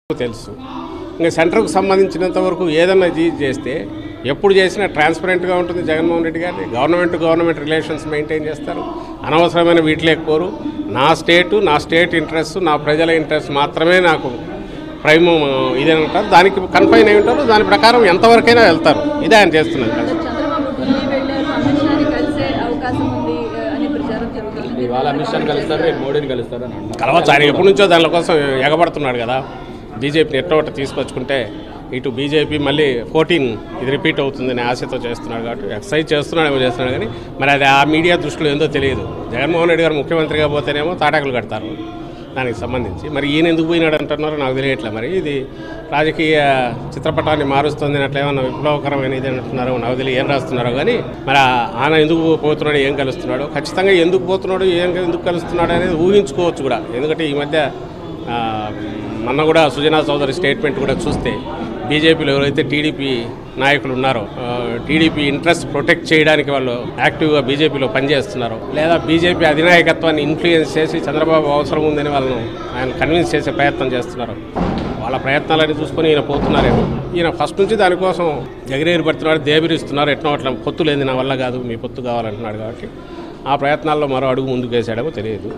తెలుసు ఇంకా సెంటర్కు సంబంధించినంత వరకు ఏదన్నా చేస్తే ఎప్పుడు చేసినా ట్రాన్స్పరెంట్గా ఉంటుంది. జగన్మోహన్ రెడ్డి గారిని గవర్నమెంట్ రిలేషన్స్ మెయింటైన్ చేస్తారు. అనవసరమైన వీటిలో కోరు. నా స్టేట్ ఇంట్రెస్ట్, నా ప్రజల ఇంట్రెస్ట్ మాత్రమే నాకు ప్రైమ్ ఇదే ఉంటారు. దానికి కన్ఫైన్ అయి ఉంటారు. దాని ప్రకారం ఎంతవరకైనా వెళ్తారు. ఇదే ఆయన చేస్తున్నారు. కలవచ్చు. ఆయన ఎప్పటి నుంచో దాని కోసం ఎగబడుతున్నాడు కదా. బీజేపీని ఎట్టొట్ట తీసుకొచ్చుకుంటే ఇటు బీజేపీ మళ్ళీ 14 ఇది రిపీట్ అవుతుందని ఆశతో చేస్తున్నాడు కాబట్టి ఎక్సైజ్ చేస్తున్నాడు కానీ మరి అది ఆ మీడియా దృష్టిలో ఏందో తెలియదు. జగన్మోహన్ రెడ్డి గారు ముఖ్యమంత్రిగా పోతేనేమో తాటాకులు కడతారు దానికి సంబంధించి. మరి ఈయన ఎందుకు పోయినాడు అంటున్నారో నాకు తెలియట్లే. మరి ఇది రాజకీయ చిత్రపటాన్ని మారుస్తుంది అట్లా ఏమన్నా విప్లవకరమైన ఇది అంటున్నారో నాకు తెలియదు. ఏం రాస్తున్నారో కానీ మరి ఆయన ఎందుకు పోతున్నాడు, ఏం కలుస్తున్నాడు, ఖచ్చితంగా ఎందుకు పోతున్నాడు, ఎందుకు కలుస్తున్నాడు అనేది ఊహించుకోవచ్చు కూడా. ఎందుకంటే ఈ మధ్య మొన్న కూడా సుజనా చౌదరి స్టేట్మెంట్ కూడా చూస్తే బీజేపీలో ఎవరైతే టీడీపీ నాయకులు ఉన్నారో టీడీపీ ఇంట్రెస్ట్ ప్రొటెక్ట్ చేయడానికి వాళ్ళు యాక్టివ్గా బీజేపీలో పనిచేస్తున్నారో లేదా బీజేపీ అధినాయకత్వాన్ని ఇన్ఫ్లుయెన్స్ చేసి చంద్రబాబు అవసరం ఉందని వాళ్ళను ఆయన కన్విన్స్ చేసే ప్రయత్నం చేస్తున్నారు. వాళ్ళ ప్రయత్నాలన్నీ చూసుకొని ఈయన పోతున్నారేమో. ఈయన ఫస్ట్ నుంచి దానికోసం ఎగిరేరు పడుతున్నాడు, దేబిరిస్తున్నారు. ఎట్నో అట్లా పొత్తు లేదు, నా వల్ల కాదు, మీ పొత్తు కావాలంటున్నాడు కాబట్టి ఆ ప్రయత్నాల్లో మరో అడుగు ముందుకు వేసాడేమో తెలియదు.